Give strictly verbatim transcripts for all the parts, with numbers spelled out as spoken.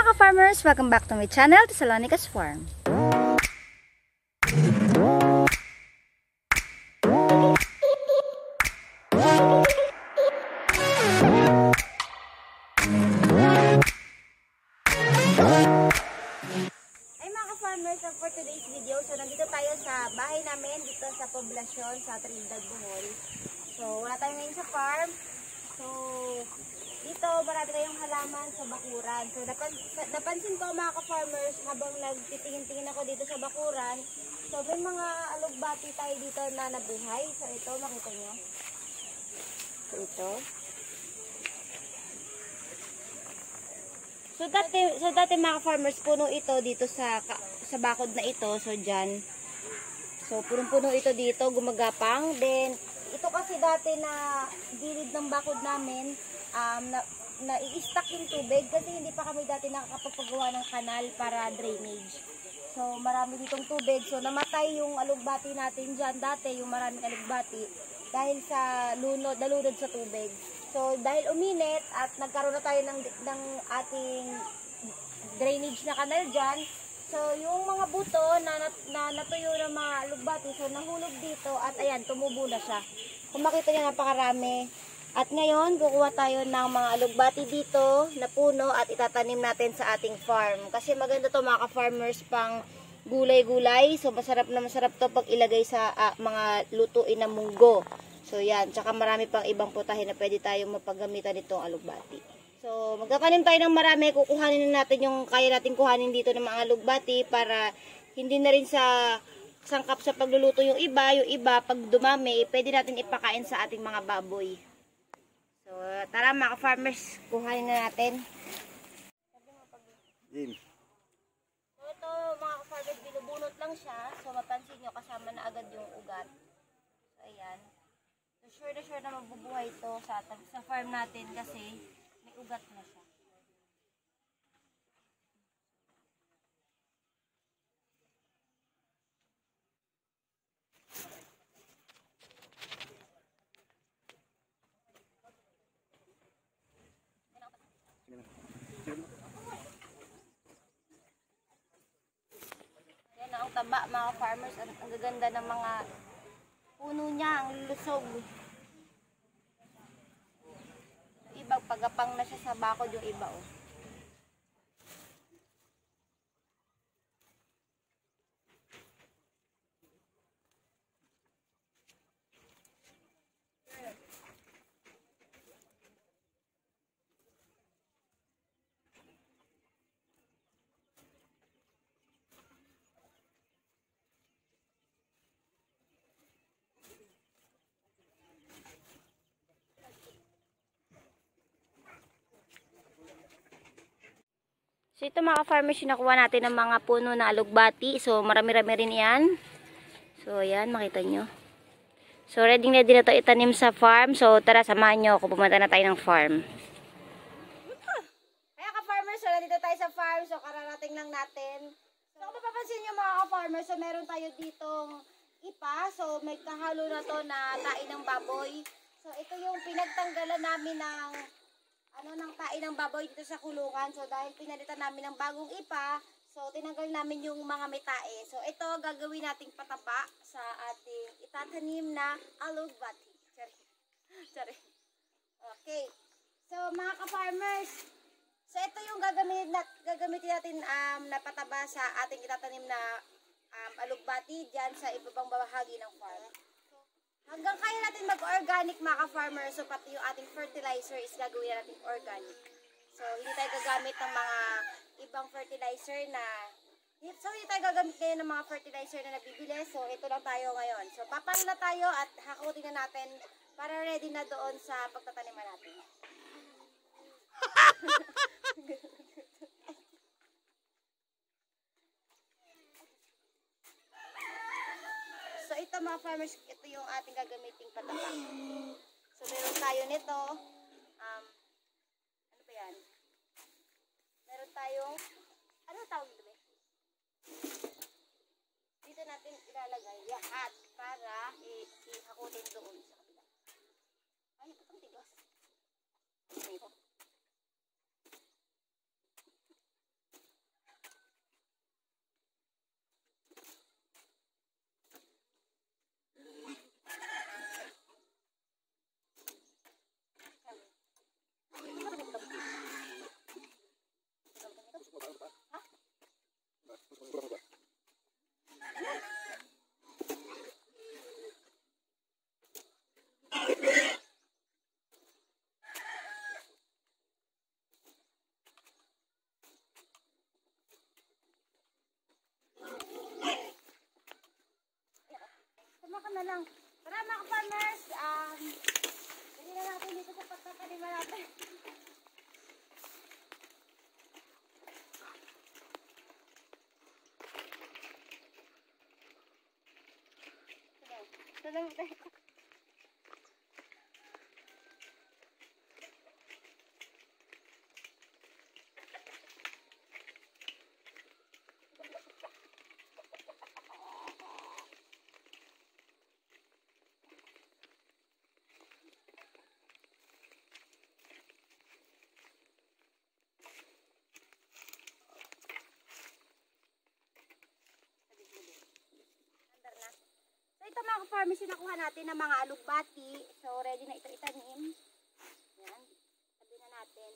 mga ka-farmers! Welcome back to my channel, Thessalonica's Farm. Ay mga ka-farmers, for today's video, so nandito tayo sa bahay namin, dito sa poblasyon, sa Trinidad, Bohol. So wala tayo ngayon sa farm. So dito, marami tayong halaman sa bakuran. So, napan napansin ko mga ka-farmers, habang nagtitingin-tingin ako dito sa bakuran, so, may mga alugbati tayo dito na nabuhay. So, ito, makita nyo. So, ito. So, dati, so, dati mga ka-farmers, puno ito dito sa, sa bakod na ito. So, dyan. So, punong-puno ito dito, gumagapang. Then, ito kasi dati na gilid ng bakod namin, um, na, na i-stack yung tubig kasi hindi pa kami dati nakakapagpagawa ng kanal para drainage. So, marami ditong tubig. So, namatay yung alugbati natin dyan dati, yung maraming alugbati, dahil sa lunod, nalunod sa tubig. So, dahil uminit at nagkaroon na tayo ng, ng ating drainage na kanal dyan, so, yung mga buto na, na, na natuyo ng mga alugbati, so, nahulog dito at ayan, tumubo na siya. Kung makita nyo, napakarami. At ngayon, kukuha tayo ng mga alugbati dito na puno at itatanim natin sa ating farm. Kasi maganda to mga ka-farmers pang gulay-gulay. So, masarap na masarap to pag ilagay sa uh, mga lutuin na munggo. So, yan. Tsaka marami pang ibang putahe na pwede tayong mapaggamitan nitong alugbati. So, magtatanim tayo ng marami. Kukuhanin na natin yung kaya natin kuhanin dito ng mga alugbati para hindi na rin sa sangkap sa pagluluto yung iba. Yung iba, pag dumami, pwede natin ipakain sa ating mga baboy. So, tara mga ka-farmers, kuhanin na natin. Jim. So, ito mga ka-farmers, binubunot lang siya. So, mapansin nyo, kasama na agad yung ugat. So, ayan. So, sure na sure na mabubuhay ito sa, sa farm natin kasi may ugat na siya. Yan ang taba mga farmers. Ang, ang gaganda ng mga puno niya, ang lusog. Iba, pagapang na siya sa bakod yung iba oh. So ito mga farmers, nakuha natin ng mga puno na alugbati. So marami-rami rin yan. So ayan, makita nyo. So ready na din na ito itanim sa farm. So tara, samahan nyo ako, pumunta na tayo ng farm. Kaya ka-farmers, so nandito tayo sa farm. So kararating lang natin. So kung mapapansin nyo mga ka-farmers, so meron tayo ditong ipa. So may kahalo na to na tae ng baboy. So ito yung pinagtanggalan namin ng ano ng tae ng baboy dito sa kulungan. So dahil pinalitan namin ng bagong ipa, so tinanggal namin yung mga may tae. So ito gagawin nating pataba sa ating itatanim na alugbati. Sorry. Sorry. Okay. So mga ka-farmers, so ito yung gagamitin, na, gagamitin natin um, na pataba sa ating itatanim na um, alugbati dyan sa ibabang bahagi ng farm. Hanggang kaya natin mag-organic mga ka-farmers, so pati yung ating fertilizer is gagawin natin organic. So hindi tayo gagamit ng mga ibang fertilizer na, so hindi tayo gagamit ngayon ng mga fertilizer na nabibili. So ito lang tayo ngayon. So papalo na tayo at hakutin na natin para ready na doon sa pagtataniman natin. So ito mga farmers, ito yung ating gagamiting pataba. So meron tayo nito, um, ano ba yan? Meron tayong, ano tawag dito? Dito natin ilalagay lahat para ihakutin doon sa kabila. Ay, ang tigas. Ito. na lang. Tara mga farmers, um, hindi na natin dito sa pagkakaliman natin. Salang tayo. Ito mga farmers, nakuha natin ng mga alugbati. So, ready na ito itanim. Yan. Sabi na natin.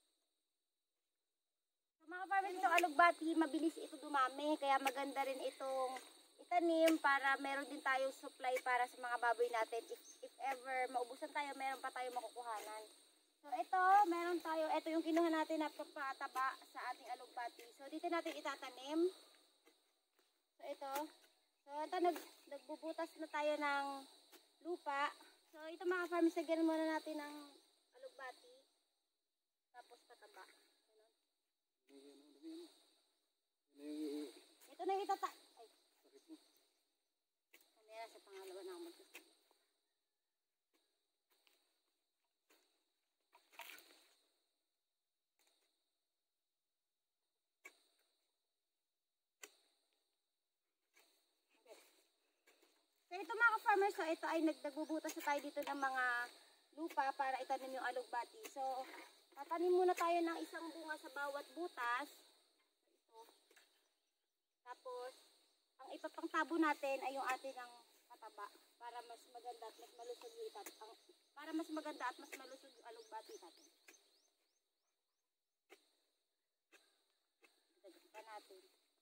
So, mga farmers, itong alugbati, mabilis ito dumami. Kaya maganda rin itong itanim para meron din tayong supply para sa mga baboy natin. If, if ever maubusan tayo, meron pa tayo makukuhanan. So, ito, meron tayo. Ito yung kinuha natin na papataba sa ating alugbati. So, dito natin itatanim. So, ito. So, ito, nag, nagbubutas na tayo ng lupa. So, ito mga farmers, lagyan muna natin ng alugbati. Tapos pataba. Ito na yung itata... Ay. Kamera sa pangalawa na ako. So ito mga farmers, so ito ay nagbubutas na tayo dito ng mga lupa para itanim yung alugbati. So tatanim muna tayo ng isang bunga sa bawat butas. Ito. Tapos ang ipapangtabo natin ay yung atin ng pataba para mas maganda at mas malusog yung itat. Ang, para mas maganda at mas malusog yung alugbati natin. Dagdagan natin.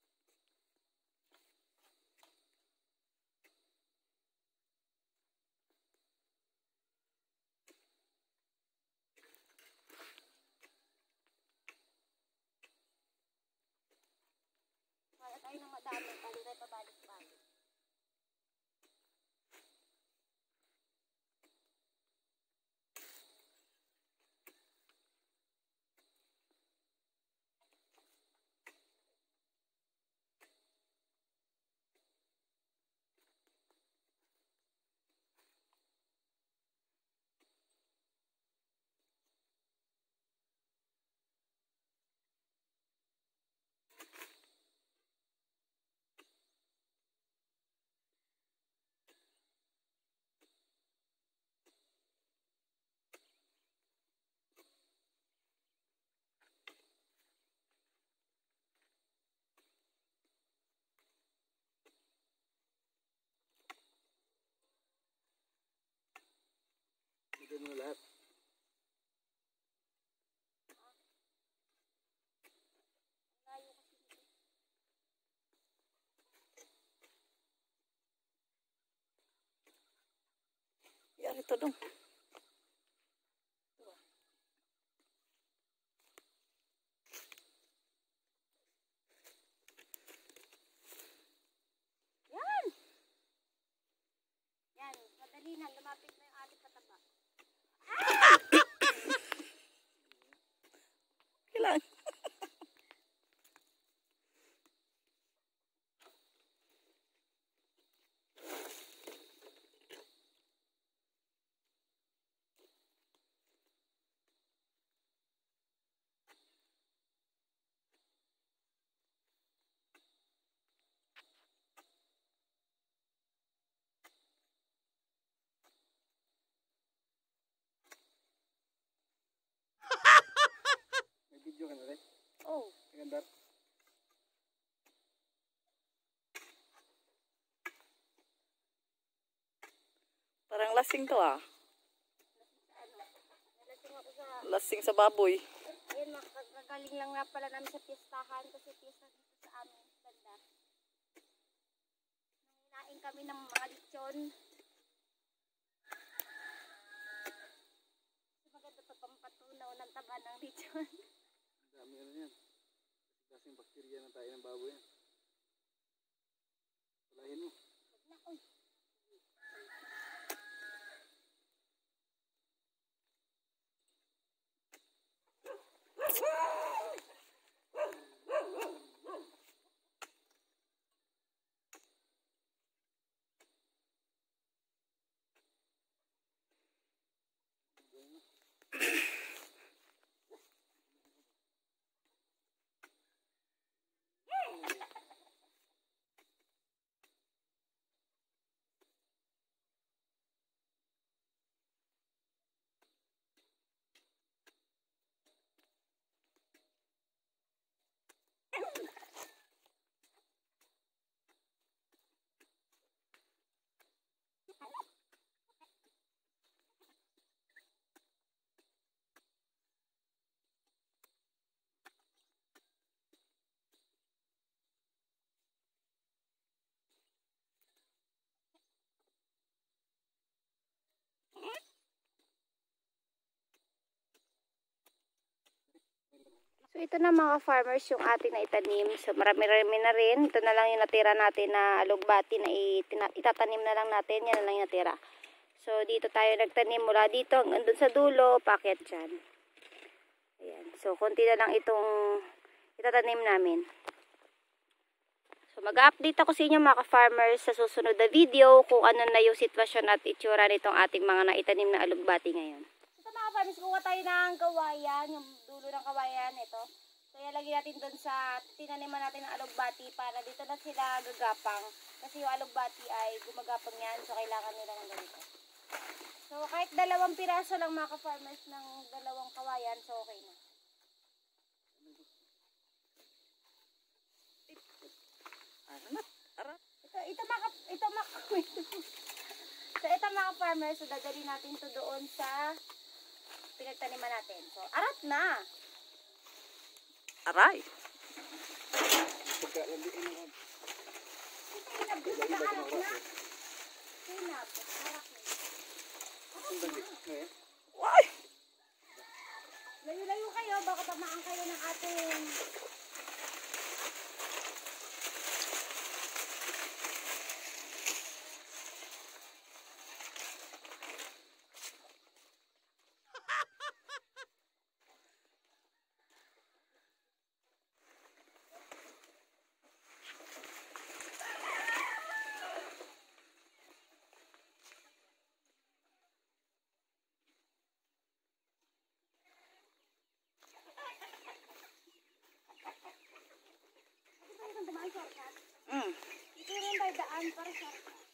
Kaya tayo ng madami, pali tayo pabalik-balik. Ito mo lahat. Yan ito dong. Yan! Yan, madali na, lumapit na yung ating pataba. Kailan? May video ka na rin? Oh. Magandar? Parang lasing to ah. Nalasing ako sa... Lasing sa baboy. Ayun, makakagaling lang nga pala namin sa piestahan kasi piesta dito sa amin. Banda. Nanginain kami ng mga lechon. Kasi maganda ito pampatunaw ng taba ng lechon. Ang dami ano yan. Kasing bakterya na tayo ng baboy yan. Palahin mo. Huwag na, uy. So, ito na mga farmers yung ating na itanim. So, marami-rami na rin. Ito na lang yung natira natin na alugbati na itina, itatanim na lang natin. Yan na lang yung natira. So, dito tayo nagtanim mula dito hanggang dun sa dulo, paakyat dyan. Ayan. So, konti na lang itong itatanim namin. So, mag-update ako sa inyo mga ka-farmers sa susunod na video kung ano na yung sitwasyon at itsura nitong ating mga naitanim na alugbati ngayon. Ito mga farmers, kuha tayo ng kawayan, yung dulo ng kawayan, ito. So, ilalagay natin doon sa tinaniman natin ng alugbati para dito na sila gagapang. Kasi yung alugbati ay gumagapang yan, so kailangan nila ng ganito. So, kahit dalawang piraso lang mga ka-farmers ng dalawang kawayan, so okay na. Ito, ito mga, ito mga, so, ito mga farmers, so dadali natin to doon sa pinagtaniman natin. So, arat na! Aray! Pagkalandiin mo. Sinap, gusto na arat na. Sinap, arat na. Ang dali. Eh? Why? Layo-layo kayo, baka tamaan kayo ng ating Mm. ito rin tayo daan para sa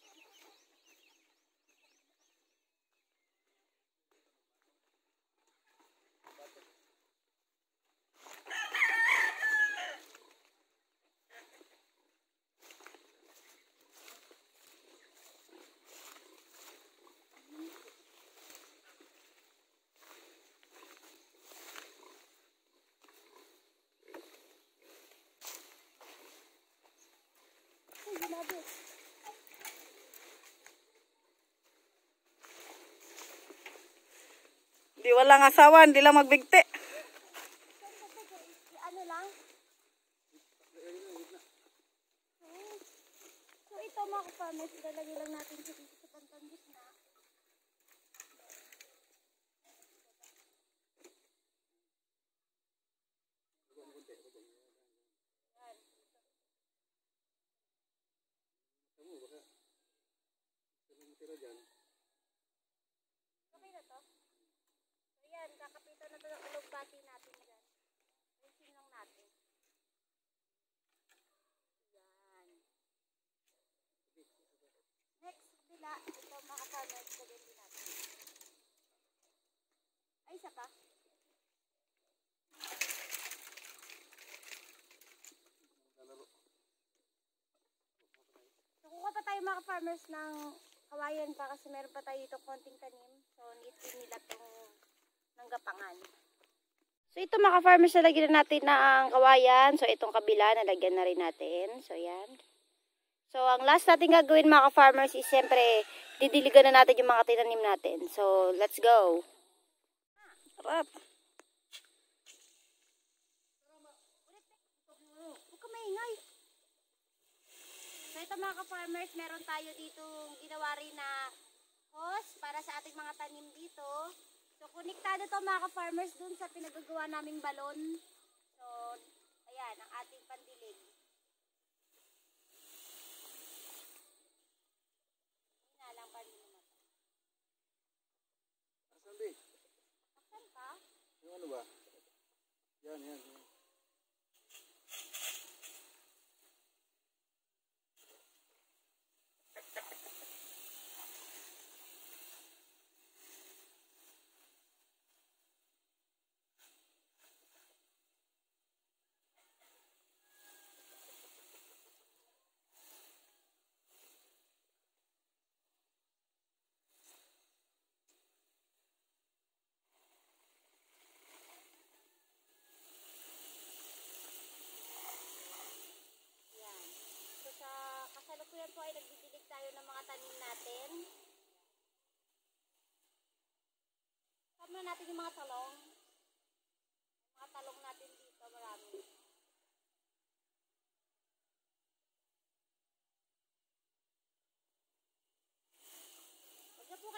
Di walang asawa, hindi lang magbigti. ano lang. So ito mga ka-farmers, ilalagay lang natin sa dito sa bantang gitna. Okay na to? So yan, kakapitan na to ng alugbati natin dyan. Ayusin lang natin. Yan. Next, bila, ito mga farmers, lagyan din natin. Ay, isa pa. So, kuha pa tayo mga farmers ng kawayan pa kasi meron pa tayo dito konting tanim. So, need din nila itong nanggapangan. So, ito mga farmers, nalagyan na natin na ang kawayan. So, itong kabila, nalagyan na rin natin. So, yan. So, ang last natin gagawin mga farmers is siyempre, didiligan na natin yung mga tinanim natin. So, let's go. Arap. Huwag ka maingay. So, ito mga ka-farmers, meron tayo dito ginawa rin na hose para sa ating mga tanim dito. So, konektado to mga ka-farmers dun sa pinagagawa naming balon. So, ayan, ang ating pandilig. Hinalang pa rin naman. Asan di? Asan ka? Yung ano ba? Yan, yan. yan. Yan. So, sa kasalukuyan po ay nagdidilig tayo ng mga tanim natin. Kasama natin yung mga talong. Mga talong natin dito.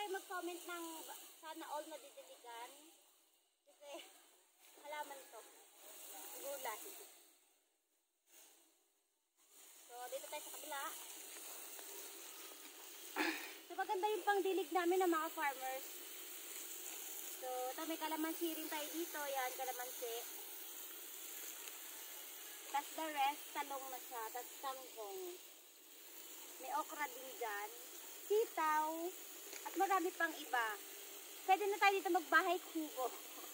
kayo mag-comment ng sana all na didiligan. Kasi halaman to. Gulay. So, dito tayo sa kabila. So, maganda yung pangdilig namin ng mga farmers. So, ito may kalamansi rin tayo dito. Yan, kalamansi. Tapos the rest, talong na siya. Tapos tangkong. May okra din dyan. Sitaw. At marami pang iba. Pwede na tayo dito magbahay kubo.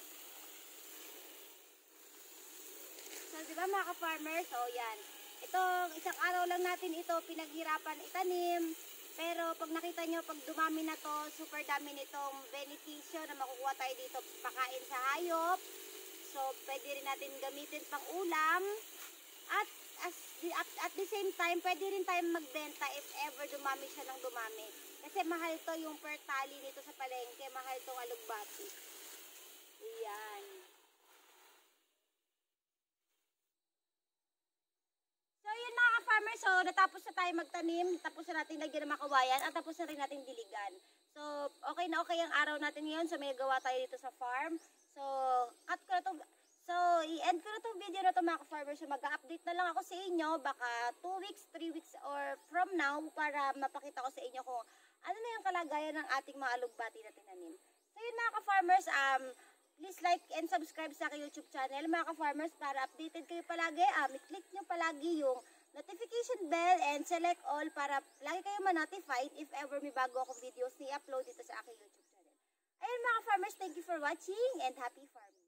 So, di ba mga ka-farmers? So, yan. Itong isang araw lang natin ito pinaghirapan itanim. Pero pag nakita nyo, pag dumami na to, super dami nitong benepisyo na makukuha tayo dito. Pakain sa hayop. So, pwede rin natin gamitin pang ulam. At as, at, at the same time, pwede rin tayong magbenta if ever dumami siya ng dumami. Kasi mahal to yung per tali nito sa palengke. Mahal tong alugbati. Ayan. So, yun mga ka-farmer. So, natapos na tayo magtanim. Natapos na natin lagyan ng makawayan. At tapos na rin natin diligan. So, okay na okay ang araw natin ngayon. So, may gawa tayo dito sa farm. So, cut ko na to. So, i-end ko na itong video na to mga ka-farmer. So, mag-update na lang ako sa inyo. Baka two weeks, three weeks, or from now para mapakita ko sa inyo kung ano na yung kalagayan ng ating mga alugbati na tinanim. So, yun mga ka-farmers, um, please like and subscribe sa aking YouTube channel mga ka-farmers para updated kayo palagi. Um, i-click nyo palagi yung notification bell and select all para lagi kayo ma-notified if ever may bago akong videos ni-upload dito sa aking YouTube channel. Ayun mga ka-farmers, thank you for watching and happy farming.